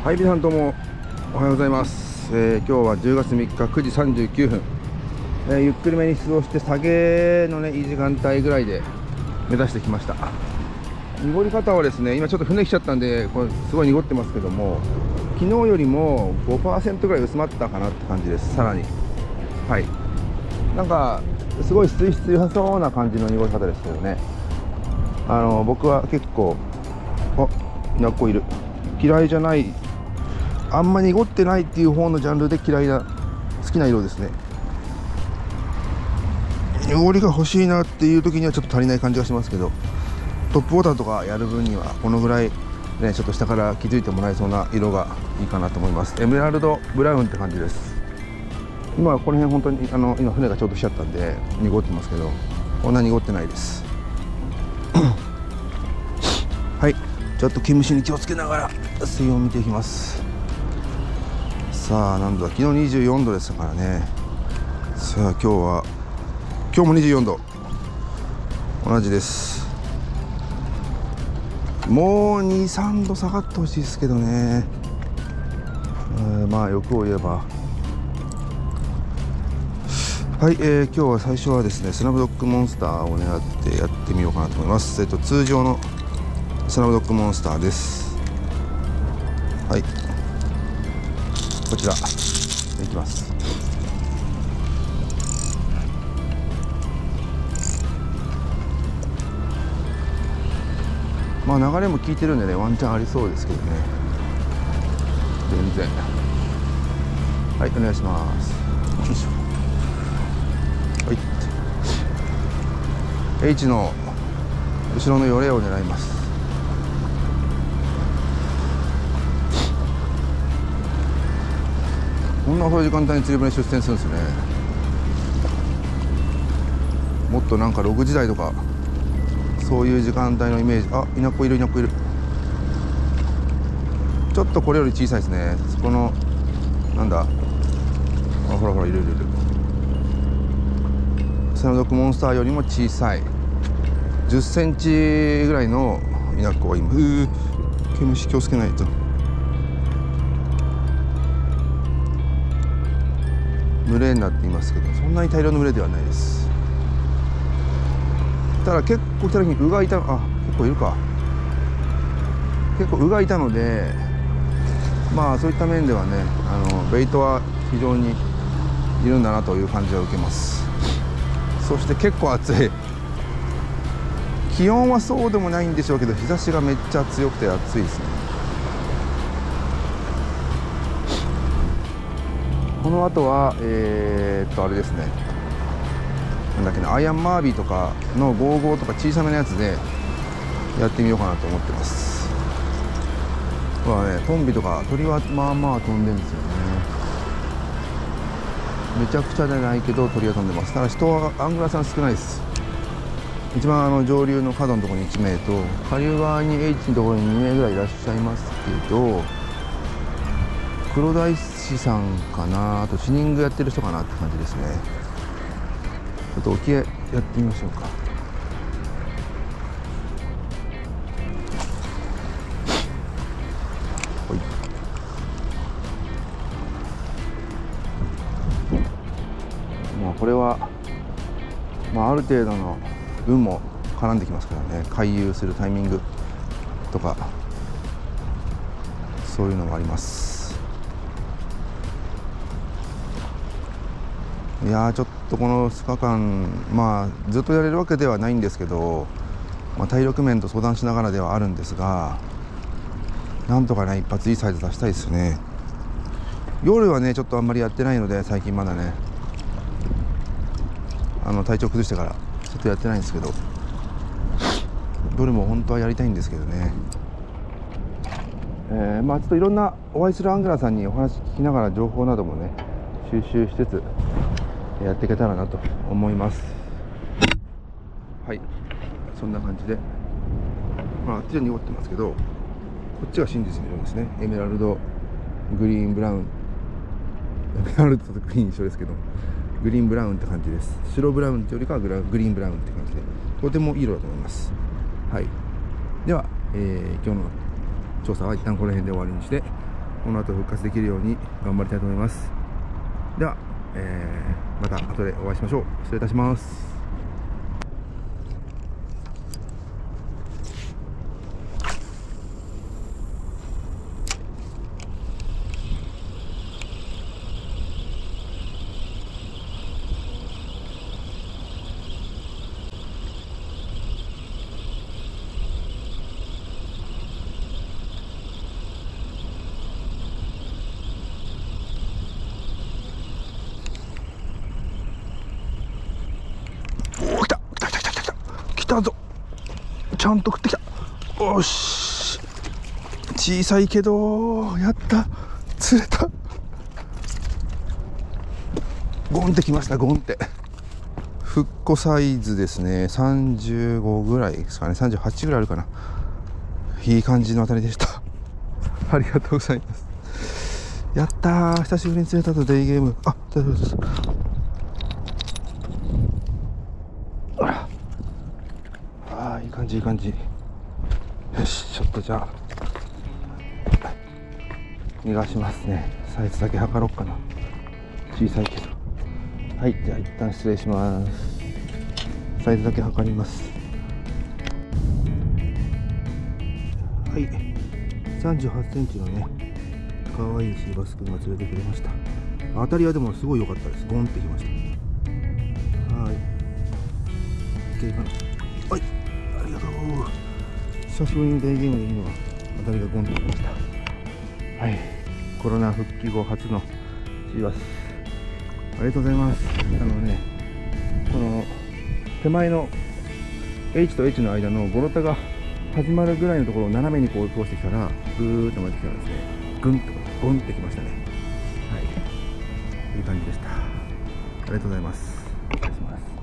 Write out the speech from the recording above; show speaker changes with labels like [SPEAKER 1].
[SPEAKER 1] はい、皆さんどうもおはようございます。今日は10月3日9時39分、ゆっくりめに出動して下げのねいい時間帯ぐらいで目指してきました。濁り方はですね、今ちょっと船来ちゃったんでこれすごい濁ってますけども、昨日よりも 5% ぐらい薄まったかなって感じです。さらにはい、なんかすごい水質良さそうな感じの濁り方ですけどね。僕は結構稲っ子いる、嫌いじゃない、あんま濁ってないっていう方のジャンルで好きな色ですね。汚れが欲しいなっていう時にはちょっと足りない感じがしますけど、トップウォーターとかやる分にはこのぐらいね、ちょっと下から気づいてもらえそうな色がいいかなと思います。エメラルドブラウンって感じです。今この辺本当に今船がちょうど来ちゃったんで濁ってますけど、こんな濁ってないですはい、ちょっと毛虫に気をつけながら水温を見ていきます。さあ何度だ、昨日24度でしたからね。さあ今日も24度、同じです。もう 2,3 度下がってほしいですけどね。まあ欲を言えばはい、今日は最初はですねスラムドッグモンスターを狙ってやってみようかなと思います。通常のスラムドッグモンスターです。はい、こちらいきます。まあ流れも効いてるんでね、ワンチャンありそうですけどね。全然はい、お願いします。よいしょ。はい、H の後ろのよれを狙います。こんな遅い時間帯に釣り船出店するんですね。もっとなんか6時台とかそういう時間帯のイメージ。あ、稲子いる、稲子いる。ちょっとこれより小さいですね。そこのなんだ、ほらほらいるいるいる。スラムドッグモンスターよりも小さい10センチぐらいの稲子が今。毛虫気をつけないと。群れになっていますけど、そんなに大量の群れではないです。ただ結構来た時にウがいた、結構いるか。結構ウがいたので、まあそういった面ではね、ベイトは非常にいるんだなという感じを受けます。そして結構暑い。気温はそうでもないんでしょうけど、日差しがめっちゃ強くて暑いですね。この後はあれですね、なんだっけな、アイアンマービーとかの55とか小さめのやつでやってみようかなと思ってます。トンビとか鳥はまあまあ飛んでるんですよね。めちゃくちゃじゃないけど鳥は飛んでます。ただ人はアングラーさん少ないです。一番上流の角のところに1名と、下流側に H のところに2名ぐらいいらっしゃいますけど、黒大師さんかな、あとシニングやってる人かなって感じですね。ちょっと沖へやってみましょうか。まあこれは、ある程度の運も絡んできますからね。回遊するタイミングとかそういうのもあります。いやー、ちょっとこの2日間ずっとやれるわけではないんですけど、体力面と相談しながらではあるんですが、なんとかね一発いいサイズ出したいですよね。夜はねちょっとあんまりやってないので、最近まだね体調崩してからちょっとやってないんですけど、夜も本当はやりたいんですけどね。ちょっといろんなお会いするアングラーさんにお話聞きながら情報などもね収集しつつやっていけたらなと思います。はい、そんな感じで、あっちは濁ってますけど、こっちが真実の色ですね。エメラルドグリーンブラウン、エメラルドとグリーン一緒ですけど、グリーンブラウンって感じです。白ブラウンってよりかはグリーンブラウンって感じで、とてもいい色だと思います。はい、では、今日の調査は一旦この辺で終わりにして、 この後復活できるように頑張りたいと思います。では、また後でお会いしましょう。失礼いたします。来たぞ、ちゃんと食ってきた。おし、小さいけどやった、釣れた。ゴンってきました。ゴンって、フッコサイズですね。35ぐらいですかね、38ぐらいあるかな。いい感じの当たりでした。ありがとうございます。やったー、久しぶりに釣れたと。デイゲーム、あ、大丈夫です。いい感じ、いい感じ。よし、ちょっとじゃあ逃がしますね。サイズだけ測ろうかな。小さいけど。はい、じゃあ一旦失礼します。サイズだけ測ります。はい、38センチのね、かわいいシーバス君が連れてくれました。当たりはでもすごい良かったです。ゴンってきました。はい、いけかな。はい、ありがとう。久しぶりにデイゲームで今当たりがゴンときました。はい、コロナ復帰後初のシーバス、ありがとうございます。この手前の H と H の間のゴロタが始まるぐらいのところを斜めにこう通してきたら、ぐーっと回ってきたらですね、グンとゴンってきましたね。はい、いい感じでした。ありがとうございます。失礼します。